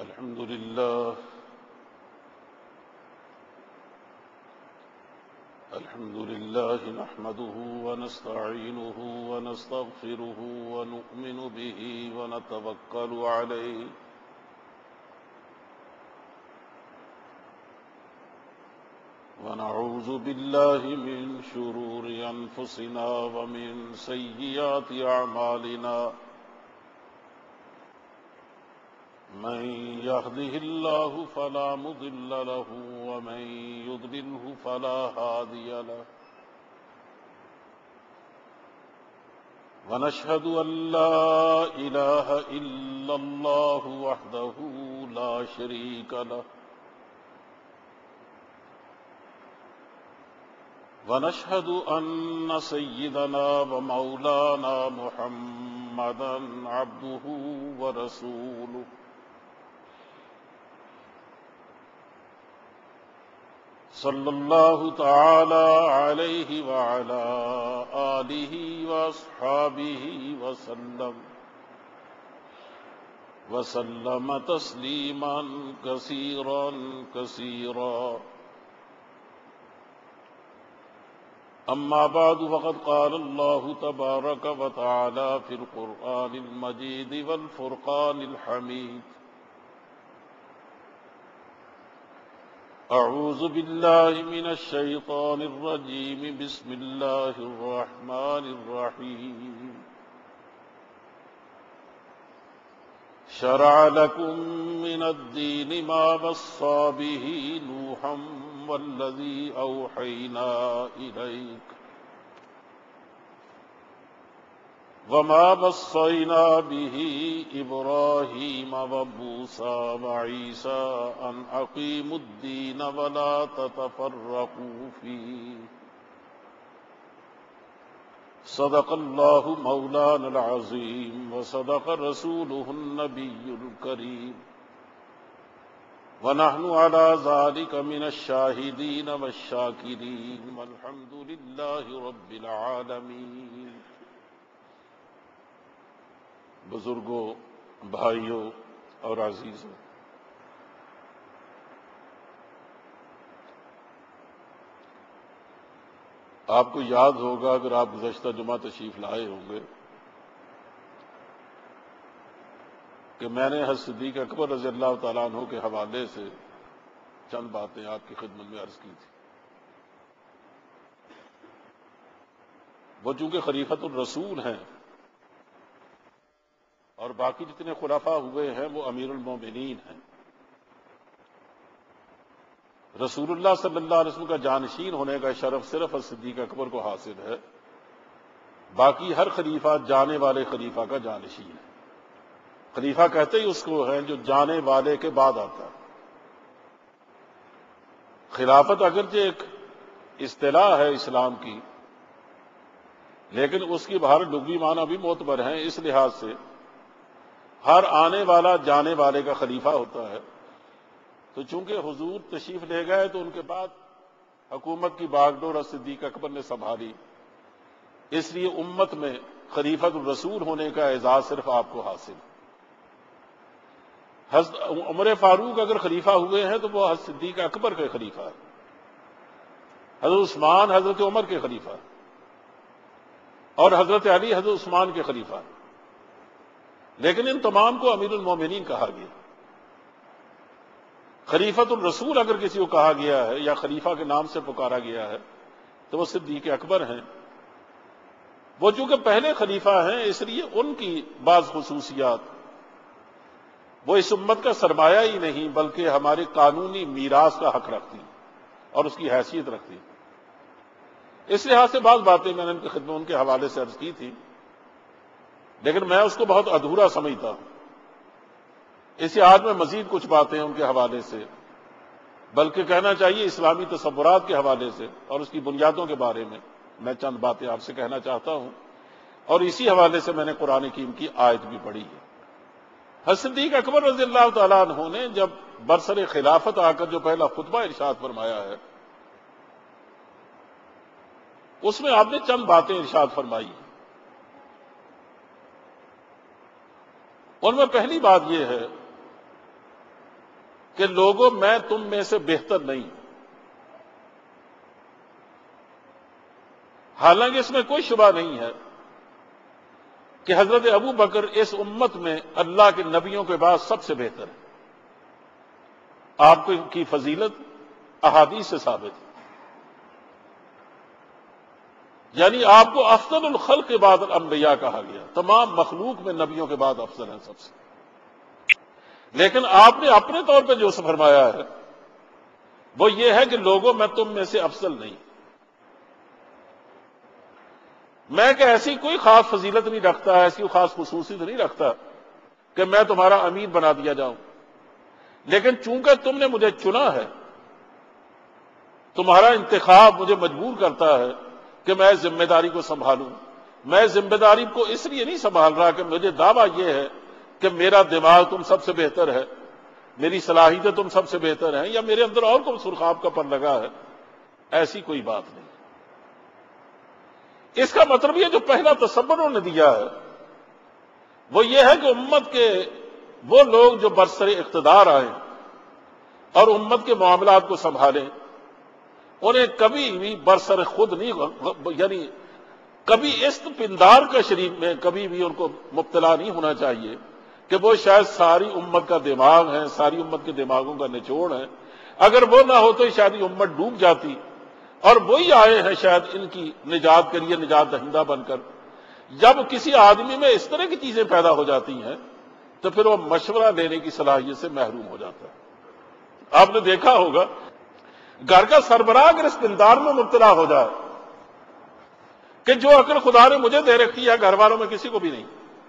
الحمد لله نحمده ونستعينه ونستغفره ونؤمن به ونتوكل عليه ونعوذ بالله من شرور أنفسنا ومن سيئات أعمالنا من يهده الله فلا مضل له ومن يضلله فلا هادي له ونشهد أن لا إله إلا الله وحده لا شريك له ونشهد أن سيدنا ومولانا محمدا عبده ورسوله صلی اللہ تعالی علیہ وعلى آلہ واصحابہ وسلم تسلیما کثیرا کثیرا اما بعد فقد قال اللہ تبارک وتعالی فی القرآن المجید والفرقان الحمید اعوذ باللہ من الشیطان الرجیم بسم اللہ الرحمن الرحیم شرع لکم من الدین ما وصى به نوحا والذی اوحینا الیک وما وصينا به إبراهيم وموسى وعيسى أن أقيموا الدين ولا تتفرقوا فيه صدق الله مولانا العظيم وصدق رسوله النبي الكريم ونحن على ذلك من الشاهدين والشاكرين والحمد لله رب العالمين۔ بزرگوں، بھائیوں اور عزیزوں، آپ کو یاد ہوگا اگر آپ گزشتہ جمعہ تشریف لائے ہوں گے کہ میں نے حضرت صدیق اکبر رضی اللہ تعالیٰ عنہ کے حوالے سے چند باتیں آپ کی خدمت میں عرض کی تھی۔ وہ چونکہ خلیفۃ الرسول ہیں اور باقی جتنے خلفاء ہوئے ہیں وہ امیر المومنین ہیں، رسول اللہ صلی اللہ علیہ وسلم کا جانشین ہونے کا شرف صرف صدیق اکبر کو حاصل ہے، باقی ہر خلیفہ جانے والے خلیفہ کا جانشین ہے۔ خلیفہ کہتے ہی اس کو ہیں جو جانے والے کے بعد آتا ہے۔ خلافت اگرچہ ایک اصطلاح ہے اسلام کی، لیکن اس کی باہر لغوی معنی بھی معتبر ہیں، اس لحاظ سے ہر آنے والا جانے والے کا خلیفہ ہوتا ہے۔ تو چونکہ حضور تشریف لے گئے تو ان کے بعد حکومت کی باغ ڈور صدیق اکبر نے سنبھالی، اس لیے امت میں خلیفۃ الرسول ہونے کا اعزاز صرف آپ کو حاصل۔ حضرت عمر فاروق اگر خلیفہ ہوئے ہیں تو وہ حضرت صدیق اکبر کے خلیفہ ہیں، حضرت عثمان حضرت عمر کے خلیفہ ہیں، اور حضرت علی حضرت عثمان کے خلیفہ ہیں، لیکن ان تمام کو امیر المومنین کہا گیا۔ خلیفۃ الرسول اگر کسی کو کہا گیا ہے یا خلیفہ کے نام سے پکارا گیا ہے تو وہ صدیق اکبر ہیں۔ وہ چونکہ پہلے خلیفہ ہیں اس لیے ان کی بعض خصوصیات وہ اس امت کا سرمایہ ہی نہیں بلکہ ہماری قانونی میراث کا حق رکھتی اور اس کی حیثیت رکھتی۔ اس لحاظ سے بعض باتیں میں نے ان کی خدمت ان کے حوالے سے عرض کی تھی، لیکن میں اس کو بہت ادھورا سمجھتا ہوں، اسی آج میں مزید کچھ باتیں ان کے حوالے سے، بلکہ کہنا چاہیے اسلامی تصورات کے حوالے سے اور اس کی بنیادوں کے بارے میں چند باتیں آپ سے کہنا چاہتا ہوں، اور اسی حوالے سے میں نے قرآن کریم کی آیت بھی پڑھی ہے۔ حضرت صدیق اکبر رضی اللہ تعالیٰ عنہ نے جب برسر خلافت آ کر جو پہلا خطبہ ارشاد فرمایا ہے اس میں آپ نے چند باتیں ارشاد فرمائی۔ ان میں پہلی بات یہ ہے کہ لوگوں میں تم میں سے بہتر نہیں ہوں۔ حالانکہ اس میں کوئی شبہ نہیں ہے کہ حضرت ابو بکر اس امت میں اللہ کے نبیوں کے بعد سب سے بہتر ہے۔ آپ کی فضیلت احادیث سے ثابت ہے، یعنی آپ کو افضل الخلق بعد الانبیاء کہا گیا، تمام مخلوق میں نبیوں کے بعد افضل ہیں سب سے۔ لیکن آپ نے اپنے طور پہ جو فرمایا ہے وہ یہ ہے کہ لوگوں میں تم میں سے افضل نہیں، میں کہ ایسی کوئی خاص فضیلت نہیں رکھتا، ایسی خاص خصوصیت نہیں رکھتا کہ میں تمہارا امیر بنا دیا جاؤں، لیکن چونکہ تم نے مجھے چنا ہے، تمہارا انتخاب مجھے مجبور کرتا ہے کہ میں ذمہ داری کو سنبھالوں۔ میں ذمہ داری کو اس لیے نہیں سنبھال رہا کہ مجھے دعویٰ یہ ہے کہ میرا دماغ تم سب سے بہتر ہے، میری صلاحیتیں تم سب سے بہتر ہیں، یا میرے اندر اور کوئی سرخاب کا پر لگا ہے، ایسی کوئی بات نہیں۔ اس کا مطلب یہ جو پہلا تصور انہوں نے دیا ہے وہ یہ ہے کہ امت کے وہ لوگ جو برسر اقتدار آئیں اور امت کے معاملات کو سنبھالیں، انہیں کبھی بھی برسر خود نہیں، یعنی کبھی اس پندار کا شریف میں کبھی بھی ان کو مبتلا نہیں ہونا چاہیے کہ وہ شاید ساری امت کا دماغ ہے، ساری امت کے دماغوں کا نچوڑ ہے۔ اگر وہ نہ ہو تو شاید یہ امت ڈوب جاتی، اور وہی آئے ہیں شاید ان کی نجات کے لیے نجات دہندہ بن کر۔ جب کسی آدمی میں اس طرح کی چیزیں پیدا ہو جاتی ہیں تو پھر وہ مشورہ لینے کی صلاحیت سے محروم ہو جاتا ہے۔ آپ نے دیکھا ہوگا گھر کا سربراہ اگر اس پندار میں مبتلا ہو جائے کہ جو عقل خدا نے مجھے دے رکھی ہے گھر والوں میں کسی کو بھی نہیں،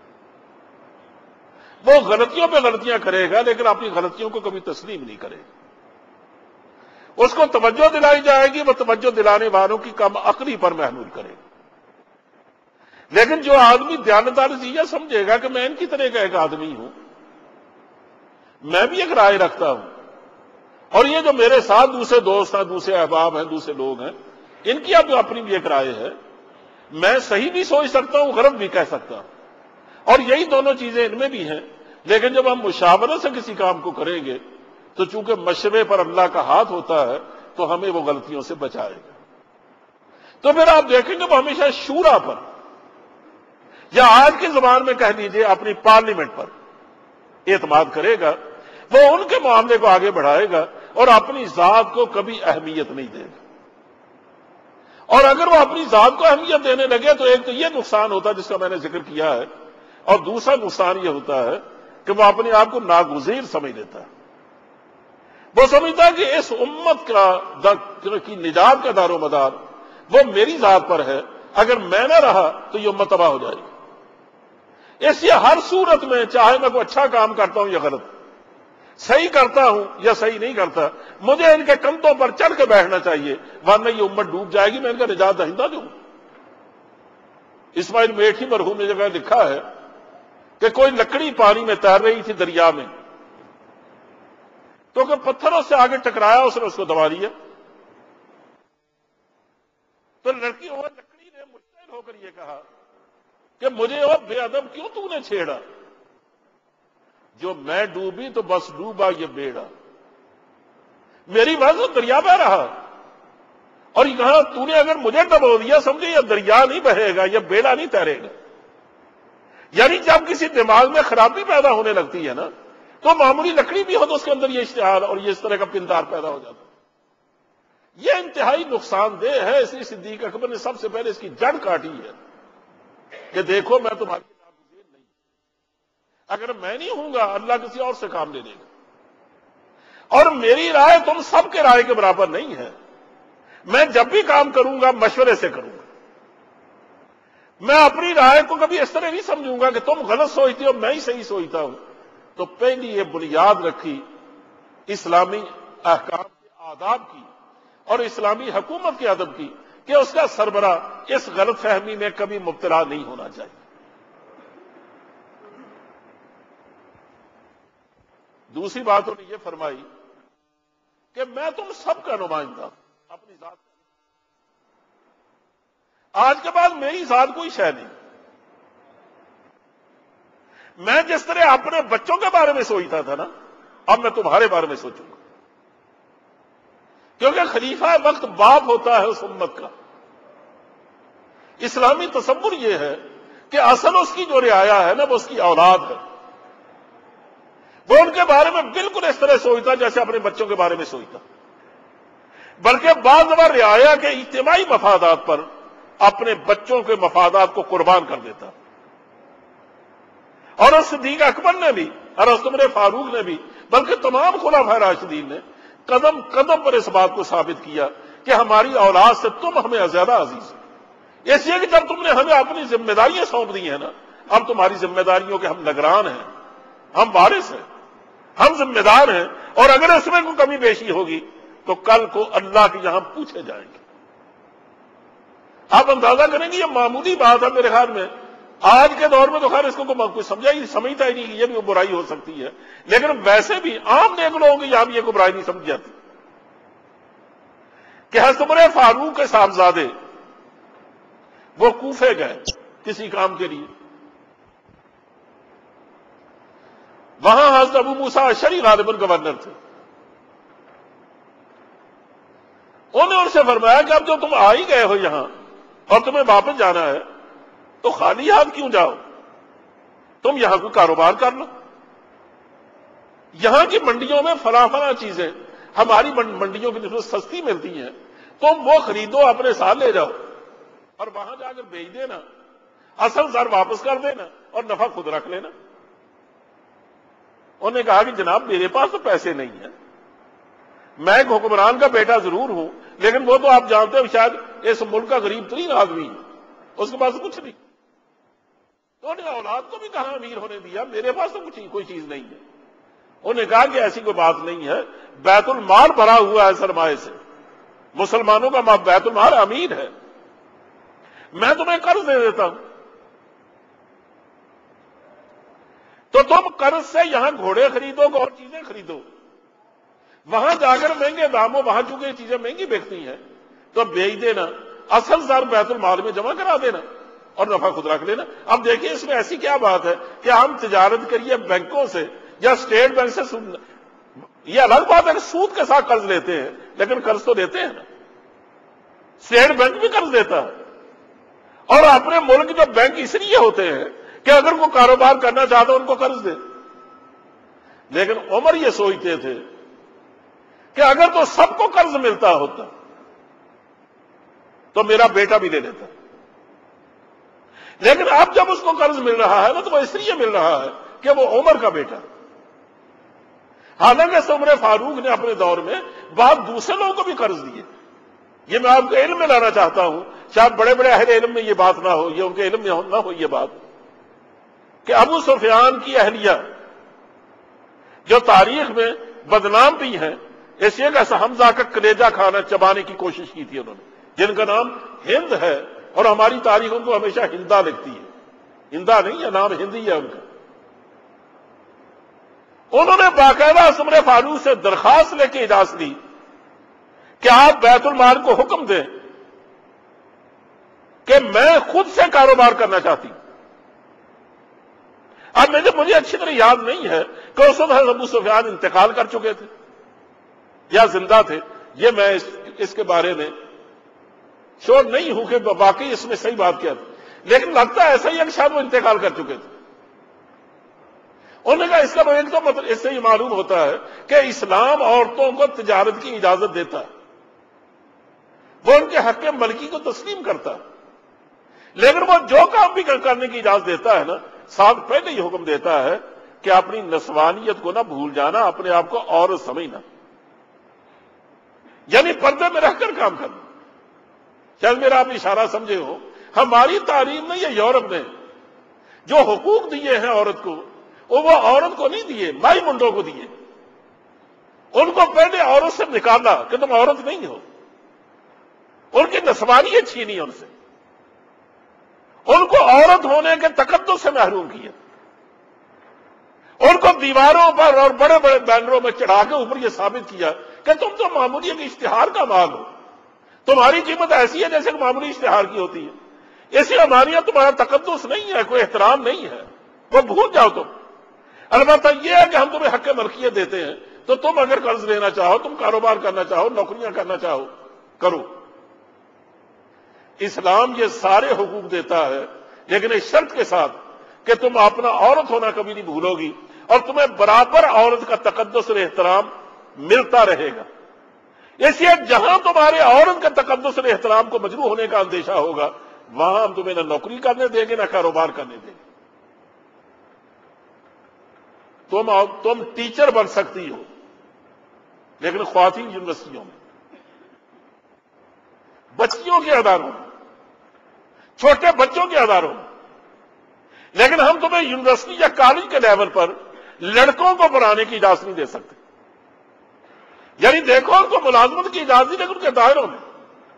وہ غلطیوں پہ غلطیاں کرے گا لیکن اپنی غلطیوں کو کبھی تسلیم نہیں کرے گا۔ اس کو توجہ دلائی جائے گی، وہ توجہ دلانے والوں کی کم عقلی پر محمول کرے گا۔ لیکن جو آدمی دیانتدار یہ سمجھے گا کہ میں ان کی طرح کا ایک آدمی ہوں، میں بھی ایک رائے رکھتا ہوں، اور یہ جو میرے ساتھ دوسرے دوست ہیں، دوسرے احباب ہیں، دوسرے لوگ ہیں، ان کی اب اپنی بھی ایک رائے ہے، میں صحیح بھی سوچ سکتا ہوں، غلط بھی کہہ سکتا ہوں، اور یہی دونوں چیزیں ان میں بھی ہیں۔ لیکن جب ہم مشاورت سے کسی کام کو کریں گے تو چونکہ مشورے پر اللہ کا ہاتھ ہوتا ہے تو ہمیں وہ غلطیوں سے بچائے گا۔ تو پھر آپ دیکھیں گے وہ ہمیشہ شورا پر، یا آج کے زبان میں کہہ لیجئے اپنی پارلیمنٹ پر اعتماد کرے گا، وہ ان کے معاملے کو آگے بڑھائے گا اور اپنی ذات کو کبھی اہمیت نہیں دے گا۔ اور اگر وہ اپنی ذات کو اہمیت دینے لگے تو ایک تو یہ نقصان ہوتا ہے جس کا میں نے ذکر کیا ہے، اور دوسرا نقصان یہ ہوتا ہے کہ وہ اپنے آپ کو ناگزیر سمجھ لیتا ہے۔ وہ سمجھتا ہے کہ اس امت کی نجات کا دار و مدار وہ میری ذات پر ہے، اگر میں نہ رہا تو یہ امت تباہ ہو جائے گی۔ اس لیے ہر صورت میں چاہے میں کوئی اچھا کام کرتا ہوں یا غلط، صحیح کرتا ہوں یا صحیح نہیں کرتا، مجھے ان کے کندھوں پر چڑھ کے بیٹھنا چاہیے، ورنہ یہ امت ڈوب جائے گی، میں ان کا نجات دہندہ دوں۔ اسماعیل میٹھی مرحوم نے جگہ لکھا ہے کہ کوئی لکڑی پانی میں تیر رہی تھی دریا میں، تو کہ پتھروں سے آگے ٹکرایا، اس نے اس کو دبا لیا، تو لڑکی اور لکڑی نے مشتعل ہو کر یہ کہا کہ مجھے وہ بے ادب کیوں تو نے چھیڑا، جو میں ڈوبی تو بس ڈوبا یہ بیڑا، میری وجہ دریا بہ رہا، اور یہ کہا تو نے اگر مجھے ڈبو دیا سمجھے یہ دریا نہیں بہے گا، یہ بیڑا نہیں تیرے گا۔ یعنی جب کسی دماغ میں خرابی پیدا ہونے لگتی ہے نا تو معمولی لکڑی بھی ہو تو اس کے اندر یہ اشتہار اور یہ اس طرح کا پندار پیدا ہو جاتا ہے۔ یہ انتہائی نقصان دہ ہے، اس لیے صدیق اکبر نے سب سے پہلے اس کی جڑ کاٹی ہے کہ دیکھو میں تمہاری ناگزیر نہیں، اگر میں نہیں ہوں گا اللہ کسی اور سے کام لے لے گا، اور میری رائے تم سب کے رائے کے برابر نہیں ہے، میں جب بھی کام کروں گا مشورے سے کروں گا، میں اپنی رائے کو کبھی اس طرح نہیں سمجھوں گا کہ تم غلط سوچتے ہو میں ہی صحیح سوچتا ہوں۔ تو پہلی یہ بنیاد رکھی اسلامی احکام کے آداب کی اور اسلامی حکومت کے ادب کی کہ اس کا سربراہ اس غلط فہمی میں کبھی مبتلا نہیں ہونا چاہیے۔ دوسری بات انہوں نے یہ فرمائی کہ میں تم سب کا نمائندہ ہوں، اپنی ذات کا۔ آج کے بعد میری ذات کوئی شے نہیں، میں جس طرح اپنے بچوں کے بارے میں سوچتا تھا نا اب میں تمہارے بارے میں سوچوں گا، کیونکہ خلیفہ وقت باپ ہوتا ہے اس امت کا۔ اسلامی تصور یہ ہے کہ اصل اس کی جو رعایا ہے نا وہ اس کی اولاد ہے، وہ ان کے بارے میں بالکل اس طرح سوچتا جیسے اپنے بچوں کے بارے میں سوچتا، بلکہ بعض دفعہ رعایا کے اجتماعی مفادات پر اپنے بچوں کے مفادات کو قربان کر دیتا۔ اور صدیق اکبر نے بھی اور عمر فاروق نے بھی، بلکہ تمام خلفائے راشدین نے قدم قدم پر اس بات کو ثابت کیا کہ ہماری اولاد سے تم ہمیں زیادہ عزیز ہو، اس لیے کہ جب تم نے ہمیں اپنی ذمہ داریاں سونپ دی ہیں نا، اب تمہاری ذمہ داریوں کے ہم نگران ہیں، ہم وارث ہیں، ہم ذمہ دار ہیں، اور اگر اس میں کوئی کمی بیشی ہوگی تو کل کو اللہ کے یہاں پوچھے جائیں گے۔ آپ اندازہ کریں گے یہ معمولی بات ہے میرے خیال میں، آج کے دور میں تو خیر اس کو کوئی سمجھتا ہی نہیں کہ یہ بھی برائی ہو سکتی ہے، لیکن ویسے بھی عام نیک لوگوں کی یہاں بھی یہ کوئی برائی نہیں سمجھ جاتی کہ حضرت عمر فاروق کے صاحبزادے وہ کوفے گئے کسی کام کے لیے، وہاں حضرت ابو موسیٰ اشعری غالباً گورنر تھے، انہوں نے ان سے فرمایا کہ اب جو تم آ ہی گئے ہو یہاں اور تمہیں واپس جانا ہے تو خالی ہاتھ کیوں جاؤ، تم یہاں کوئی کاروبار کر لو، یہاں کی منڈیوں میں فلاں فلاں چیزیں ہماری منڈیوں کی نسبت سستی ملتی ہیں، تم وہ خریدو اپنے ساتھ لے جاؤ اور وہاں جا کر بیچ دینا، اصل زر واپس کر دینا اور نفع خود رکھ لینا۔ انہوں نے کہا کہ جناب میرے پاس تو پیسے نہیں ہیں، میں ایک حکمران کا بیٹا ضرور ہوں، لیکن وہ تو آپ جانتے ہو شاید اس ملک کا غریب ترین آدمی ہے، اس کے پاس کچھ نہیں، تو انہوں نے اولاد کو بھی کہاں امیر ہونے دیا، میرے پاس تو کوئی چیز نہیں ہے۔ انہوں نے کہا کہ ایسی کوئی بات نہیں ہے، بیت المال بھرا ہوا ہے سرمایہ سے، مسلمانوں کا بیت المال امیر ہے، میں تمہیں قرض دے دیتا ہوں، تو تم قرض سے یہاں گھوڑے خریدو اور چیزیں خریدو، وہاں جا کر مہنگے داموں، وہاں چونکہ چیزیں مہنگی بکتی ہیں تو بیچ دینا، اصل زر بیت المال میں جمع کرا دینا اور نفع خود رکھ لینا۔ اب دیکھیے اس میں ایسی کیا بات ہے کہ ہم تجارت کریے بینکوں سے یا اسٹیٹ بینک سے، یہ الگ بات ہے کہ سود کے ساتھ قرض لیتے ہیں، لیکن قرض تو دیتے ہیں نا، اسٹیٹ بینک بھی قرض دیتا ہے، اور اپنے ملک جو بینک اس لیے ہوتے ہیں کہ اگر کوئی کاروبار کرنا چاہتا ان کو قرض دے، لیکن عمر یہ سوچتے تھے کہ اگر تو سب کو قرض ملتا ہوتا تو میرا بیٹا بھی لے لیتا، لیکن اب جب اس کو قرض مل رہا ہے نا تو وہ اس لیے مل رہا ہے کہ وہ عمر کا بیٹا، حالانکہ عمر فاروق نے اپنے دور میں بعض دوسرے لوگوں کو بھی قرض دیے۔ یہ میں آپ کے علم میں لانا چاہتا ہوں، شاید بڑے بڑے اہل علم میں یہ بات نہ ہو، یہ ان کے علم میں نہ ہو یہ بات، کہ ابو سفیان کی اہلیہ جو تاریخ میں بدنام بھی ہیں، اس لیے کہ حمزہ کا کلیجہ کھانا چبانے کی کوشش کی تھی انہوں نے، جن کا نام ہند ہے، اور ہماری تاریخ ان کو ہمیشہ ہندا لکھتی ہے، ہندا نہیں ہے، نام ہندی ہے ان کا۔ انہوں نے باقاعدہ عمر فاروق سے درخواست لے کے اجازت لی کہ آپ بیت المال کو حکم دیں کہ میں خود سے کاروبار کرنا چاہتی ہوں۔ اب مجھے اچھی طرح یاد نہیں ہے کہ اس وقت ابو سفیان انتقال کر چکے تھے یا زندہ تھے، یہ میں اس کے بارے میں شور نہیں ہوں کہ واقعی اس میں صحیح بات کیا تھی، لیکن لگتا ہے ایسا ہی ہے کہ شاید وہ انتقال کر چکے تھے۔ انہوں نے کہا اس کا ایک تو مطلب اس سے یہ معلوم ہوتا ہے کہ اسلام عورتوں کو تجارت کی اجازت دیتا ہے، وہ ان کے حق ملکی کو تسلیم کرتا ہے، لیکن وہ جو کام بھی کرنے کی اجازت دیتا ہے نا، ساتھ پہلے ہی حکم دیتا ہے کہ اپنی نسوانیت کو نہ بھول جانا، اپنے آپ کو عورت سمجھنا، یعنی پردے میں رہ کر کام کرنا۔ شاید میرا آپ اشارہ سمجھے ہو، ہماری تعلیم میں یا یورپ نے جو حقوق دیے ہیں عورت کو، وہ عورت کو نہیں دیے، مائی منڈوں کو دیے، ان کو پہلے عورت سے نکالا کہ تم عورت نہیں ہو، ان کی نسوانیت چھینی ان سے، ان کو عورت ہونے کے تقدس سے محروم کیا، ان کو دیواروں پر اور بڑے بڑے بینروں میں چڑھا کے اوپر یہ ثابت کیا کہ تم تو معمولی ایک اشتہار کا مال ہو، تمہاری قیمت ایسی ہے جیسے کہ معمولی اشتہار کی ہوتی ہے، اسی ہمارے یہاں تمہارا تقدس نہیں ہے، کوئی احترام نہیں ہے، وہ بھول جاؤ تم۔ البتہ یہ ہے کہ ہم تمہیں حق ملکیت دیتے ہیں تو تم اگر قرض لینا چاہو، تم کاروبار کرنا چاہو، نوکریاں کرنا چاہو، کرو۔ اسلام یہ سارے حقوق دیتا ہے، لیکن اس شرط کے ساتھ کہ تم اپنا عورت ہونا کبھی نہیں بھولو گی، اور تمہیں برابر عورت کا تقدس اور احترام ملتا رہے گا۔ اس لیے جہاں تمہارے عورت کا تقدس اور احترام کو مجروح ہونے کا اندیشہ ہوگا، وہاں ہم تمہیں نہ نوکری کرنے دیں گے، نہ کاروبار کرنے دیں گے۔ تم ٹیچر بن سکتی ہو، لیکن خواتین یونیورسٹیوں میں، بچیوں کے اداروں میں، چھوٹے بچوں کے اداروں میں، لیکن ہم تمہیں یونیورسٹی یا کالج کے لیول پر لڑکوں کو پڑھانے کی اجازت نہیں دے سکتے۔ یعنی دیکھو، ان کو ملازمت کی اجازت نہیں، لیکن ان کے دائروں میں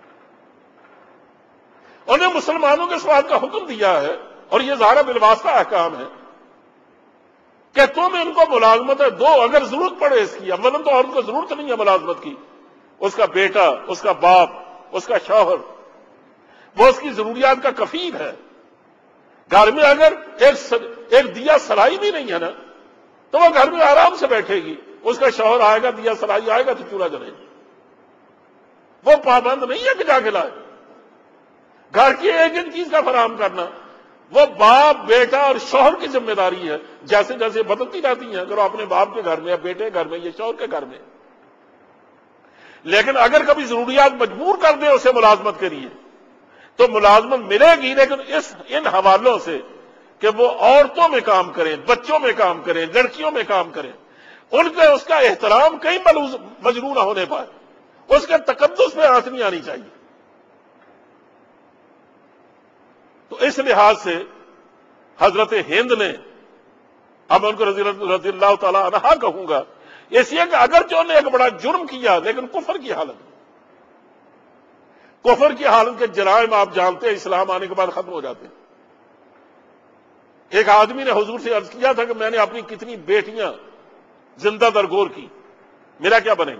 انہیں مسلمانوں کے سوال کا حکم دیا ہے، اور یہ ظاہر بالواسطہ احکام ہے کہ تم ان کو ملازمت دو اگر ضرورت پڑے اس کی۔ اولاً تو عورت کو ضرورت نہیں ہے ملازمت کی، اس کا بیٹا، اس کا باپ، اس کا شوہر، وہ اس کی ضروریات کا کفیل ہے۔ گھر میں اگر ایک دیا سلائی بھی نہیں ہے نا، تو وہ گھر میں آرام سے بیٹھے گی، اس کا شوہر آئے گا، دیا سلائی آئے گا تو چولہا جلے گا۔ وہ پابند نہیں ہے کہ جا کے لائے۔ گھر کی ایک ایک چیز کا فراہم کرنا وہ باپ، بیٹا اور شوہر کی ذمہ داری ہے۔ جیسے جیسے بدلتی رہتی ہیں، اگر وہ اپنے باپ کے گھر میں، یا بیٹے کے گھر میں، یا شوہر کے گھر میں، لیکن اگر کبھی ضروریات مجبور کر دیں اسے ملازمت کے لیے تو ملازمت ملے گی، لیکن ان حوالوں سے کہ وہ عورتوں میں کام کریں، بچوں میں کام کریں، لڑکیوں میں کام کریں، ان کے اس کا احترام کہیں مجروح نہ ہونے پائے، اس کے تقدس میں آنچ نہیں آنی چاہیے۔ تو اس لحاظ سے حضرت ہند نے، اب ان کو رضی اللہ تعالی عنہا کہوں گا، اس لیے کہ اگرچہ انہوں نے ایک بڑا جرم کیا، لیکن کفر کی حالت، کفر کی حالت کے جرائم آپ جانتے ہیں اسلام آنے کے بعد ختم ہو جاتے ہیں۔ ایک آدمی نے حضور سے عرض کیا تھا کہ میں نے اپنی کتنی بیٹیاں زندہ درگور کی، میرا کیا بنے گا؟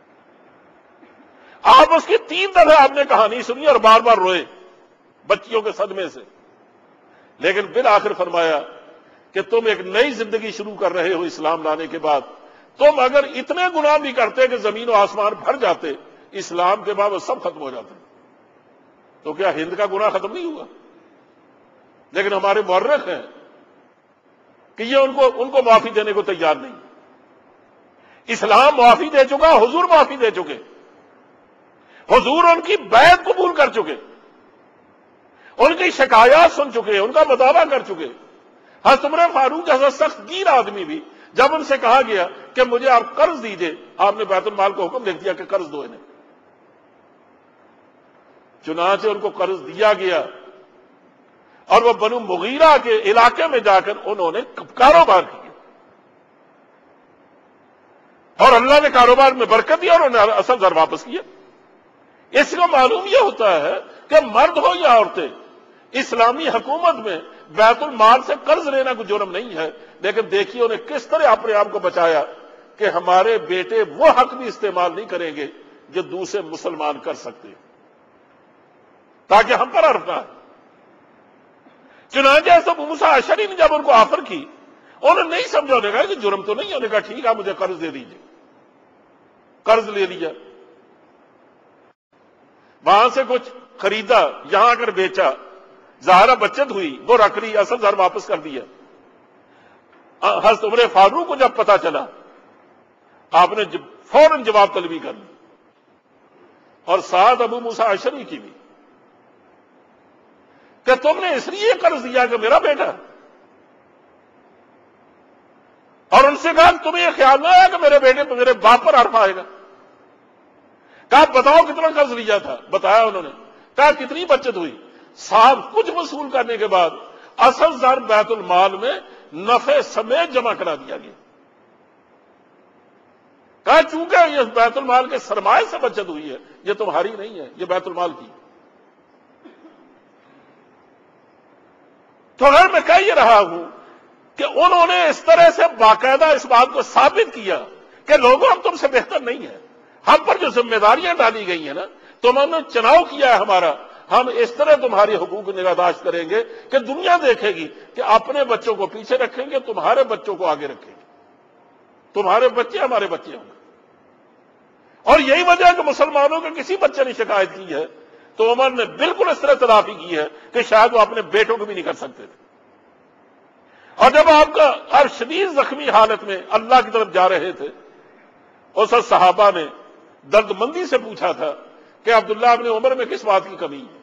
آپ اس کی 3 دفعہ آپ نے کہانی سنی اور بار بار روئے بچیوں کے صدمے سے، لیکن بالآخر فرمایا کہ تم ایک نئی زندگی شروع کر رہے ہو اسلام لانے کے بعد، تم اگر اتنے گناہ بھی کرتے کہ زمین و آسمان بھر جاتے، اسلام کے بعد وہ سب ختم ہو جاتے۔ تو کیا ہند کا گناہ ختم نہیں ہوا؟ لیکن ہمارے مورخ ہیں کہ یہ ان کو معافی دینے کو تیار نہیں۔ اسلام معافی دے چکا، حضور معافی دے چکے، حضور ان کی بیعت قبول کر چکے، ان کی شکایات سن چکے، ان کا مطالبہ کر چکے۔ حضرت عمر فاروق جیسا سخت گیر آدمی بھی جب ان سے کہا گیا کہ مجھے آپ قرض دیجئے، آپ نے بیت المال کو حکم لکھ دیا کہ قرض دو انہیں۔ چنانچہ ان کو قرض دیا گیا، اور وہ بنو مغیرہ کے علاقے میں جا کر انہوں نے کاروبار کیا، اور اللہ نے کاروبار میں برکت دی اور انہوں نے اصل زر واپس کیا۔ اس کو معلوم یہ ہوتا ہے کہ مرد ہو یا عورتیں، اسلامی حکومت میں بیت المال سے قرض لینا کوئی جرم نہیں ہے، لیکن دیکھیے انہیں کس طرح اپنے آپ کو بچایا کہ ہمارے بیٹے وہ حق بھی استعمال نہیں کریں گے جو دوسرے مسلمان کر سکتے ہیں، تاکہ ہم پر حرف نہ ہے۔ چنانچہ سب موسیٰ اشعری نے جب ان کو آفر کی، انہوں نے نہیں سمجھا، انہوں نے کہا کہ جرم تو نہیں ہے، انہوں نے کہا ٹھیک ہے مجھے قرض دے دیجیے۔ قرض لے لیا، وہاں سے کچھ خریدا، یہاں کر بیچا، ظاہرہ بچت ہوئی، وہ رکھ لی، اصل زر واپس کر دیا۔ حضرت عمر فاروق کو جب پتا چلا، آپ نے فوراً جواب طلبی کر لی، اور ساتھ ابو موسیٰ اشعری کی بھی، کہ تم نے اس لیے قرض دیا کہ میرا بیٹا، اور ان سے کہا تمہیں یہ خیال نہ آیا کہ میرے بیٹے میرے باپ پر حرف آئے گا؟ کہا بتاؤ کتنا قرض لیا تھا، بتایا انہوں نے، کہا کتنی بچت ہوئی، صاحب کچھ وصول کرنے کے بعد اصل زر بیت المال میں نفع سمیت جمع کرا دیا گیا۔ کہا چونکہ یہ بیت المال کے سرمایہ سے بچت ہوئی ہے، یہ تمہاری نہیں ہے، یہ بیت المال کی۔ تو اگر میں کہہ یہ رہا ہوں کہ انہوں نے اس طرح سے باقاعدہ اس بات کو ثابت کیا کہ لوگوں ہم تم سے بہتر نہیں ہیں، ہم پر جو ذمہ داریاں ڈالی گئی ہیں نا، تم نے چناؤ کیا ہے ہمارا، ہم اس طرح تمہاری حقوق نگہداشت کریں گے کہ دنیا دیکھے گی کہ اپنے بچوں کو پیچھے رکھیں گے، تمہارے بچوں کو آگے رکھیں گے، تمہارے بچے ہمارے بچے ہوں گے۔ اور یہی وجہ ہے کہ مسلمانوں کے کسی بچے نے شکایت کی ہے تو عمر نے بالکل اس طرح تلافی کی ہے کہ شاید وہ اپنے بیٹوں کو بھی نہیں کر سکتے تھے۔ اور جب آپ کا ہر شدید زخمی حالت میں اللہ کی طرف جا رہے تھے، اس وقت صحابہ نے درد مندی سے پوچھا تھا کہ عبداللہ ابن عمر میں کس بات کی کمی ہے؟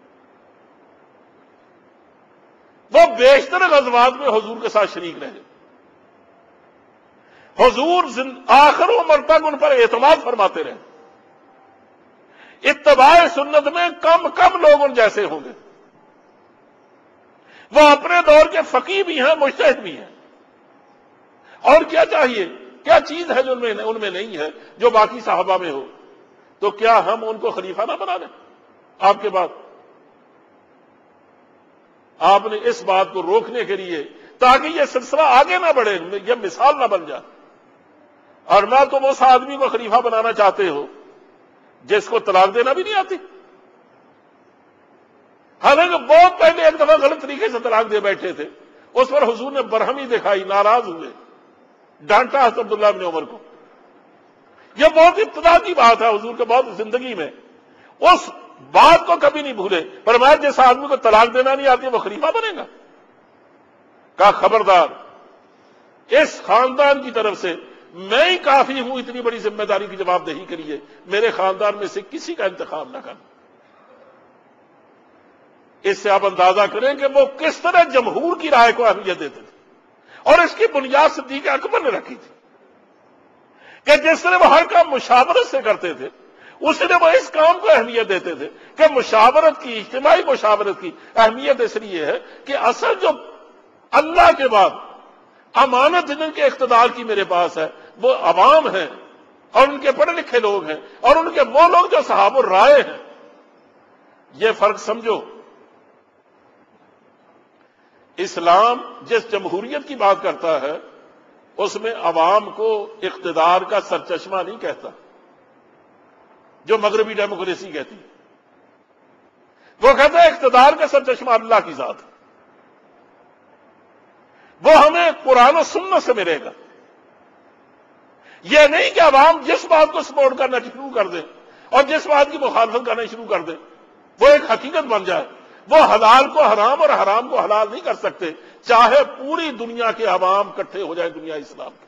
وہ بیشتر غزوات میں حضور کے ساتھ شریک رہے، حضور آخر عمر تک ان پر اعتماد فرماتے رہے۔ اتباع سنت میں کم کم لوگ ان جیسے ہوں گے۔ وہ اپنے دور کے فقیہ بھی ہیں، مجتہد بھی ہیں، اور کیا چاہیے، کیا چیز ہے جو ان میں نہیں ہے جو باقی صحابہ میں ہو؟ تو کیا ہم ان کو خلیفہ نہ بنا دیں آپ کے بعد؟ آپ نے اس بات کو روکنے کے لیے تاکہ یہ سلسلہ آگے نہ بڑھے، یہ مثال نہ بن جائے، اور نہ تم اس آدمی کو خلیفہ بنانا چاہتے ہو جس کو طلاق دینا بھی نہیں آتی۔ حالانکہ بہت پہلے ایک دفعہ غلط طریقے سے طلاق دے بیٹھے تھے، اس پر حضور نے برہمی دکھائی، ناراض ہوئے، ڈانٹا حضرت عبداللہ بن عمر کو۔ یہ بہت ابتدا کی بات ہے حضور کے بہت زندگی میں، اس بات کو کبھی نہیں بھولے۔ فرمایا جس آدمی کو طلاق دینا نہیں آتی وہ خلیفہ بنے گا؟ کہا خبردار، اس خاندان کی طرف سے میں ہی کافی ہوں اتنی بڑی ذمہ داری کی جواب دہی کے لیے، میرے خاندان میں سے کسی کا انتخاب نہ کرنا۔ اس سے آپ اندازہ کریں کہ وہ کس طرح جمہور کی رائے کو اہمیت دیتے تھے، اور اس کی بنیاد صدیق اکبر نے رکھی تھی کہ جس طرح وہ ہر کام مشاورت سے کرتے تھے، اس نے وہ اس کام کو اہمیت دیتے تھے کہ مشاورت کی، اجتماعی مشاورت کی اہمیت اس لیے ہے کہ اصل جو اللہ کے بعد امانت جن کے اقتدار کی میرے پاس ہے وہ عوام ہیں، اور ان کے پڑھے لکھے لوگ ہیں، اور ان کے وہ لوگ جو صحابہ رائے ہیں۔ یہ فرق سمجھو، اسلام جس جمہوریت کی بات کرتا ہے اس میں عوام کو اقتدار کا سرچشمہ نہیں کہتا جو مغربی ڈیموکریسی کہتی ہے، وہ کہتا ہے اقتدار کا سرچشمہ اللہ کی ذات ہے، وہ ہمیں قرآن و سنت سے ملے گا۔ یہ نہیں کہ عوام جس بات کو سپورٹ کرنا شروع کر دیں اور جس بات کی مخالفت کرنا شروع کر دیں وہ ایک حقیقت بن جائے۔ وہ حلال کو حرام اور حرام کو حلال نہیں کر سکتے چاہے پوری دنیا کے عوام اکٹھے ہو جائیں دنیا اسلام کے۔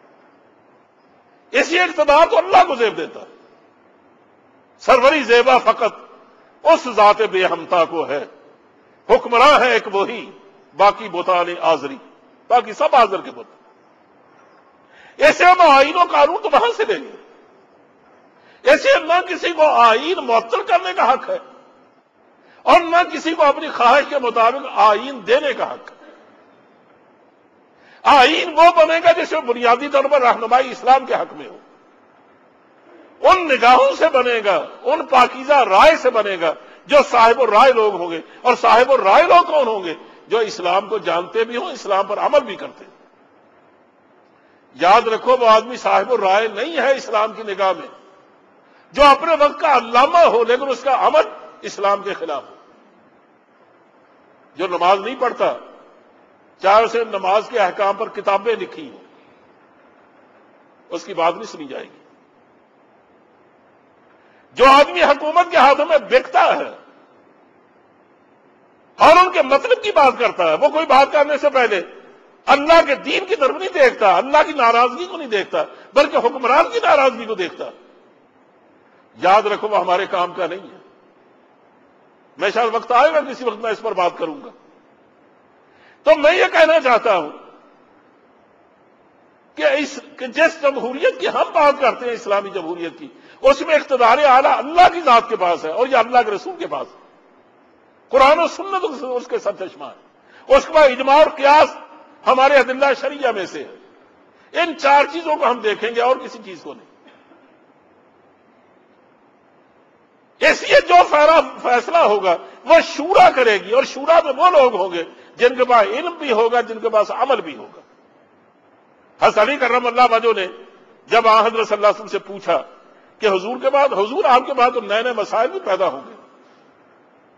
اسی اقتدار تو اللہ کو زیب دیتا ہے۔ سروری زیبا فقط اس ذات بے ہمتا کو ہے، حکمراں ہے ایک وہی، باقی بتان آزری، باقی سب آزر کے بت۔ ایسے ہم آئین و قانون تو وہاں سے لیں گے، ایسے نہ کسی کو آئین معطل کرنے کا حق ہے اور نہ کسی کو اپنی خواہش کے مطابق آئین دینے کا حق ہے۔ آئین وہ بنے گا جس میں بنیادی طور پر رہنمائی اسلام کے حق میں ہو، ان نگاہوں سے بنے گا، ان پاکیزہ رائے سے بنے گا جو صاحب الرائے لوگ ہوں گے۔ اور صاحب الرائے لوگ کون ہوں گے؟ جو اسلام کو جانتے بھی ہوں، اسلام پر عمل بھی کرتے ہیں۔ یاد رکھو وہ آدمی صاحب الرائے نہیں ہے اسلام کی نگاہ میں جو اپنے وقت کا علامہ ہو لیکن اس کا عمل اسلام کے خلاف ہو۔ جو نماز نہیں پڑھتا چاہے اسے نماز کے احکام پر کتابیں لکھی ہوں، اس کی بات نہیں سنی جائے گی۔ جو آدمی حکومت کے ہاتھوں میں بکتا ہے اور ان کے مطلب کی بات کرتا ہے، وہ کوئی بات کرنے سے پہلے اللہ کے دین کی طرف نہیں دیکھتا، اللہ کی ناراضگی کو نہیں دیکھتا بلکہ حکمران کی ناراضگی کو دیکھتا، یاد رکھو وہ ہمارے کام کا نہیں ہے۔ میں شاید وقت آئے گا کسی وقت میں اس پر بات کروں گا۔ تو میں یہ کہنا چاہتا ہوں کہ جس جمہوریت کی ہم بات کرتے ہیں اسلامی جمہوریت کی، اس میں اقتدار اعلیٰ اللہ کی ذات کے پاس ہے اور یہ اللہ کے رسول کے پاس ہے۔ قرآن و سنت اس کے سرچشمہ ہے، اس کے بعد اجماع اور قیاس ہمارے ادلہ شریعہ میں سے ہے۔ ان چار چیزوں کو ہم دیکھیں گے اور کسی چیز کو نہیں۔ اس لیے جو فیصلہ ہوگا وہ شورا کرے گی، اور شورا میں وہ لوگ ہوں گے جن کے پاس علم بھی ہوگا، جن کے پاس عمل بھی ہوگا۔ حضرت علی کرم اللہ وجہ نے جب حضرت صلی اللہ علیہ وسلم سے پوچھا کہ حضور کے بعد، حضور آپ کے بعد تو نئے نئے مسائل بھی پیدا ہوں گے،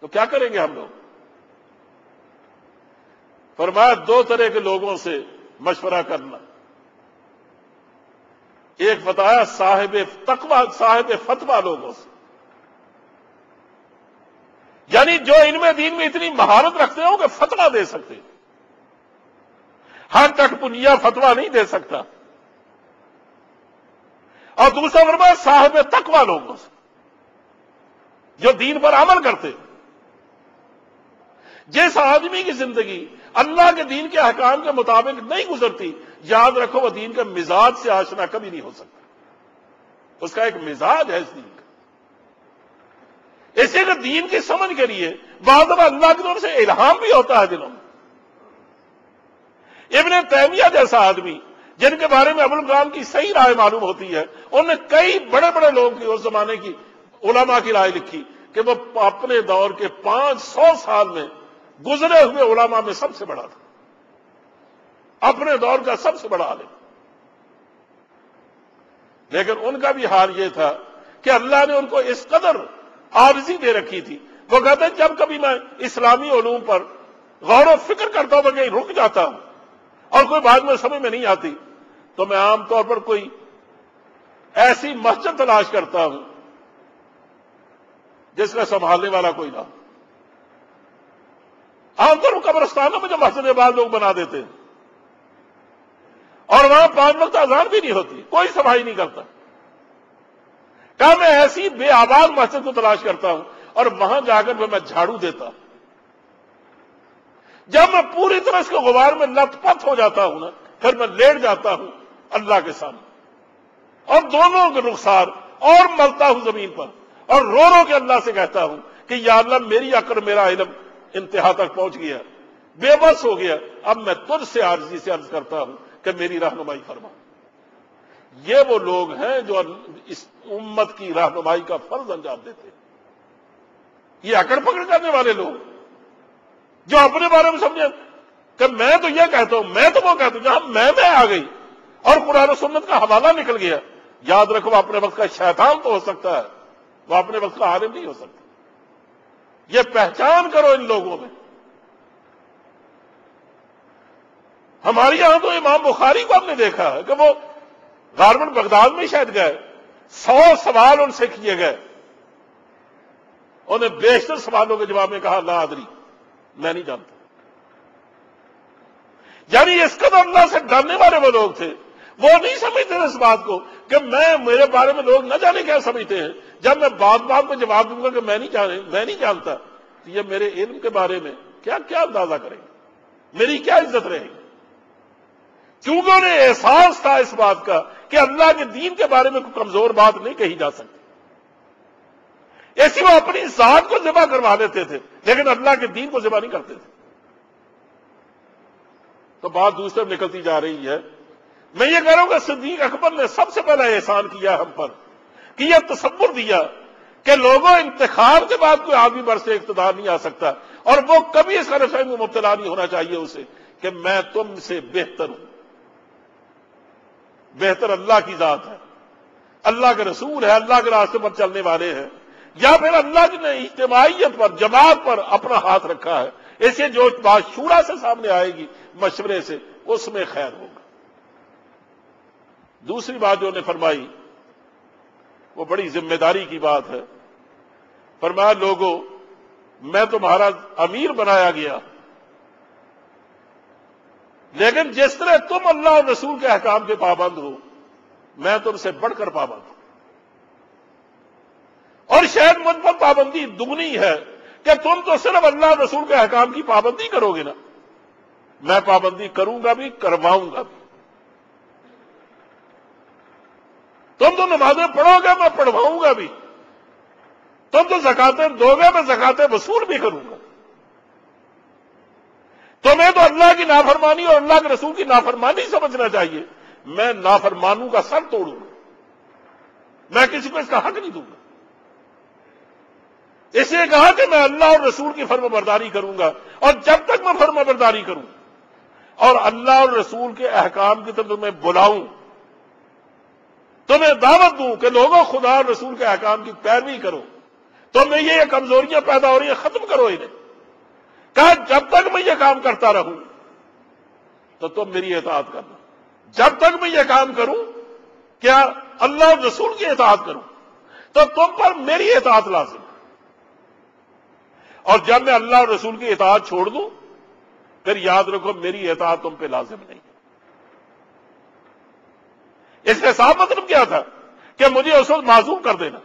تو کیا کریں گے ہم لوگ؟ فرمایا 2 طرح کے لوگوں سے مشورہ کرنا. ایک بتایا صاحب تقوی صاحب فتویٰ لوگوں سے، یعنی جو علم دین میں اتنی مہارت رکھتے ہو کہ فتویٰ دے سکتے. ہر ٹٹ پنیا فتویٰ نہیں دے سکتا. اور دوسرا فرمایا صاحب تقوی لوگوں سے جو دین پر عمل کرتے. جس آدمی کی زندگی اللہ کے دین کے احکام کے مطابق نہیں گزرتی، یاد رکھو وہ دین کا مزاج سے آشنا کبھی نہیں ہو سکتا. اس کا ایک مزاج ہے اس دین کا. اسی لیے دین کی سمجھ کے لیے بعض دفعہ اللہ کی طرف سے الہام بھی ہوتا ہے دلوں میں. ابن تیمیہ جیسا آدمی جن کے بارے میں ابوالکلام کی صحیح رائے معلوم ہوتی ہے، انہوں نے کئی بڑے بڑے لوگوں کی اس زمانے کی علماء کی رائے لکھی کہ وہ اپنے دور کے 500 سال میں گزرے ہوئے علماء میں سب سے بڑا تھا، اپنے دور کا سب سے بڑا عالم. لیکن ان کا بھی حال یہ تھا کہ اللہ نے ان کو اس قدر عاجزی دے رکھی تھی. وہ کہتے ہیں جب کبھی میں اسلامی علوم پر غور و فکر کرتا ہوں، میں کہیں رک جاتا ہوں اور کوئی بات میں سمجھ میں نہیں آتی تو میں عام طور پر کوئی ایسی مسجد تلاش کرتا ہوں جس کا سنبھالنے والا کوئی نہ ہو. عام طور پر قبرستانوں میں جو مسجد بعض لوگ بنا دیتے ہیں اور وہاں 5 وقت اذان بھی نہیں ہوتی، کوئی صفائی نہیں کرتا. کہا میں ایسی بے آباد مسجد کو تلاش کرتا ہوں اور وہاں جا کر میں جھاڑو دیتا ہوں. جب میں پوری طرح اس کے غبار میں لت پت ہو جاتا ہوں نا، پھر میں لیٹ جاتا ہوں اللہ کے سامنے اور دونوں کے رخسار اور ملتا ہوں زمین پر اور رو رو کے اللہ سے کہتا ہوں کہ یا اللہ میری عقل میرا علم انتہا تک پہنچ گیا، بے بس ہو گیا، اب میں تجھ سے عاجزی سے عرض کرتا ہوں کہ میری رہنمائی فرما. یہ وہ لوگ ہیں جو اس امت کی رہنمائی کا فرض انجام دیتے ہیں. یہ اکڑ پکڑ کرنے والے لوگ جو اپنے بارے میں سمجھیں کہ میں تو یہ کہتا ہوں، میں تو وہ کہتا ہوں، جہاں میں آ گئی اور قرآن و سنت کا حوالہ نکل گیا. یاد رکھو وہ اپنے وقت کا شیطان تو ہو سکتا ہے، وہ اپنے وقت کا عالم نہیں ہو سکتا. یہ پہچان کرو ان لوگوں میں. ہمارے یہاں تو امام بخاری کو ہم نے دیکھا ہے کہ وہ غارمنٹ بغداد میں شاید گئے، 100 سوال ان سے کیے گئے، انہیں بیشتر سوالوں کے جواب میں کہا لا ادری، میں نہیں جانتا. یعنی اس قدر اللہ سے ڈرنے والے وہ لوگ تھے، وہ نہیں سمجھتے اس بات کو کہ میرے بارے میں لوگ نہ جانے کیا سمجھتے ہیں. جب میں بات میں جواب دوں گا کہ میں نہیں جانتا تو یہ میرے علم کے بارے میں کیا اندازہ کریں گے، میری کیا عزت رہے گی. کیونکہ انہیں احساس تھا اس بات کا کہ اللہ کے دین کے بارے میں کوئی کمزور بات نہیں کہی جا سکتی. ایسی وہ اپنی ذات کو ذبح کروا لیتے تھے لیکن اللہ کے دین کو ذبح نہیں کرتے تھے. تو بات دوسرے نکلتی جا رہی ہے. میں یہ کہہ رہا ہوں کہ صدیق اکبر نے سب سے پہلا احسان کیا ہم پر کہ یہ تصور دیا کہ لوگوں انتخاب کے بعد کوئی آدمی بر سے اقتدار نہیں آ سکتا اور وہ کبھی اس غلط فہمی میں مبتلا نہیں ہونا چاہیے اسے کہ میں تم سے بہتر ہوں. بہتر اللہ کی ذات ہے، اللہ کے رسول ہے، اللہ کے راستے پر چلنے والے ہیں، یا پھر اللہ نے اجتماعیت پر جماعت پر اپنا ہاتھ رکھا ہے. اسے جو بات شورا سے سامنے آئے گی مشورے سے اس میں خیر ہوگا. دوسری بات جو نے فرمائی وہ بڑی ذمہ داری کی بات ہے. فرمایا لوگوں میں تمہارا امیر بنایا گیا لیکن جس طرح تم اللہ اور رسول کے احکام کے پابند ہو میں تم سے بڑھ کر پابند ہوں. اور شاید مجھ پر پابندی دگنی ہے کہ تم تو صرف اللہ اور رسول کے احکام کی پابندی کرو گے نا، میں پابندی کروں گا بھی، کرواؤں گا بھی. تم تو نمازیں پڑھو گے میں پڑھواؤں گا بھی، تم تو زکاتیں دو گے میں زکاتیں وصول بھی کروں گا. تمہیں تو اللہ کی نافرمانی اور اللہ کے رسول کی نافرمانی سمجھنا چاہیے. میں نافرمانوں کا سر توڑوں گا، میں کسی کو اس کا حق نہیں دوں گا. اس لیے کہا کہ میں اللہ اور رسول کی فرما برداری کروں گا اور جب تک میں فرما برداری کروں اور اللہ اور رسول کے احکام کی طرف میں بلاؤں، تمہیں دعوت دوں کہ لوگوں خدا اور رسول کے احکام کی پیروی کرو، تم میں یہ کمزوریاں پیدا ہو رہی ہیں، ختم کرو انہیں۔ کہا جب تک میں یہ کام کرتا رہوں تو تم میری اطاعت کرنا، جب تک میں یہ کام کروں، کیا اللہ اور رسول کی اطاعت کروں، تو تم پر میری اطاعت لازم ہے، اور جب میں اللہ اور رسول کی اطاعت چھوڑ دوں پھر یاد رکھو میری اطاعت تم پہ لازم نہیں۔ اس کا صاف مطلب کیا تھا کہ مجھے اس وقت معذور کر دینا،